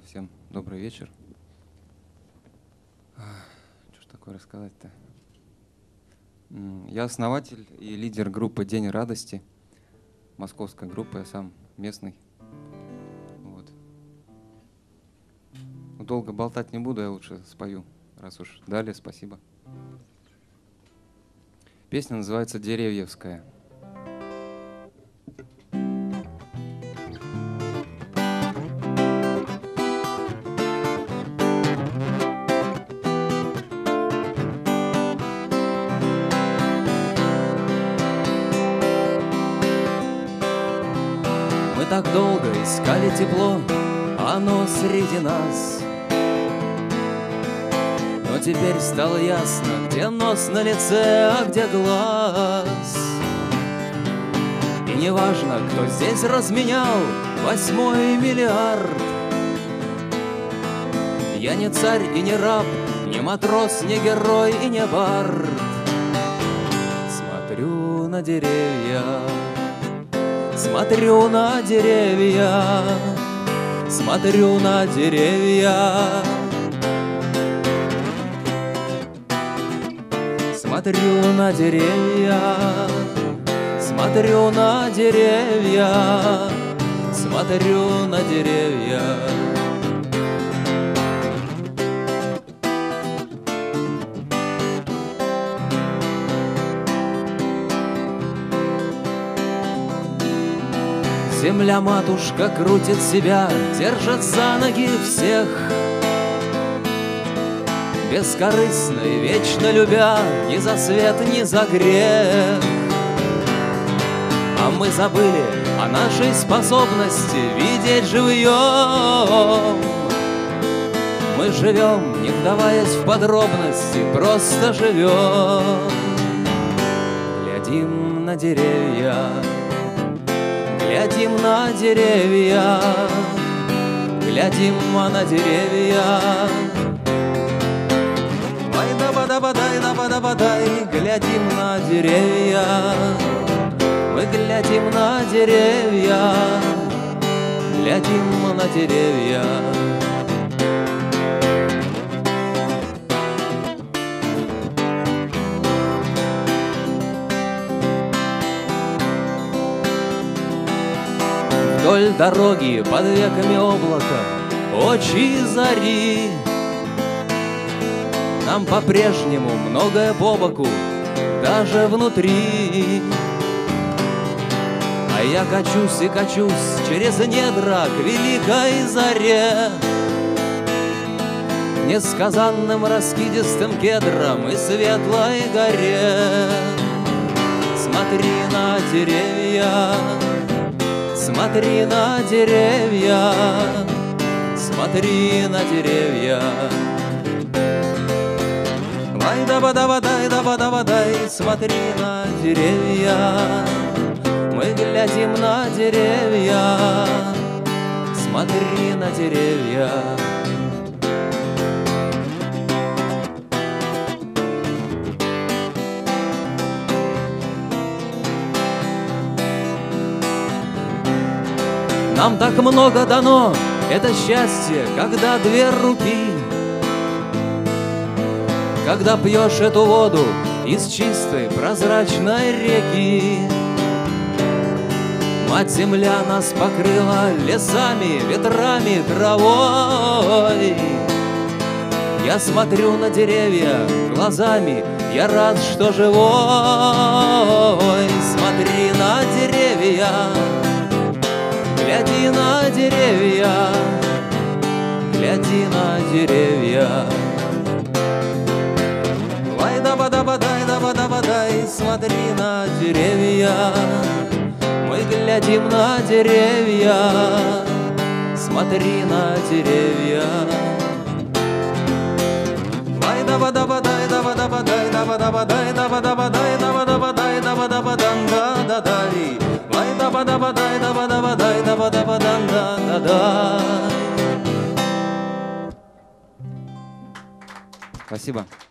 Всем добрый вечер. Что ж такое рассказать-то? Я основатель и лидер группы «День радости», московской группы, я сам местный. Вот. Долго болтать не буду, я лучше спою, раз уж дали, спасибо. Песня называется «Деревьевская». Мы так долго искали тепло, оно среди нас. Но теперь стало ясно, где нос на лице, а где глаз. И неважно, кто здесь разменял 8-й миллиард. Я не царь и не раб, не матрос, не герой и не бард. Смотрю на деревья, смотрю на деревья, смотрю на деревья. Смотрю на деревья, смотрю на деревья, смотрю на деревья. Земля-матушка крутит себя, держит за ноги всех, бескорыстно и вечно любя, ни за свет, ни за грех. А мы забыли о нашей способности видеть живьем. Мы живем, не вдаваясь в подробности, просто живем. Глядим на деревья, глядим на деревья, глядим на деревья. Дай-да-ба-да-ба-дай, глядим на деревья. Мы глядим на деревья, глядим на деревья. Вдоль дороги под веками облака очи зари. Нам по-прежнему многое по боку, даже внутри. А я качусь и качусь через недра к великой заре, несказанным раскидистым кедрам и светлой горе. Смотри на деревья, смотри на деревья, смотри на деревья. Дай-да-ба-да-ба-дай, смотри на деревья. Мы глядим на деревья, смотри на деревья. Нам так много дано, это счастье, когда 2 рупии. Когда пьешь эту воду из чистой прозрачной реки. Мать-Земля нас покрыла лесами, ветрами, травой. Я смотрю на деревья глазами, я рад, что живой. Смотри на деревья, гляди на деревья, гляди на деревья. Дай-да-ба-да-ба-дай, смотри на деревья. Мы глядим на деревья, смотри на деревья. Дай-да-ба-да-ба-дай, да-ба-да-ба-дай, да-ба-да-ба-дай, да-ба-да-ба-дай, да-ба-да-ба-дай, да-ба-да-ба-дан-да-да-дай. Дай-да-ба-да-ба-дай, да-ба-да-ба-дай, да-ба-да-ба-дан-да-да-дай. Спасибо.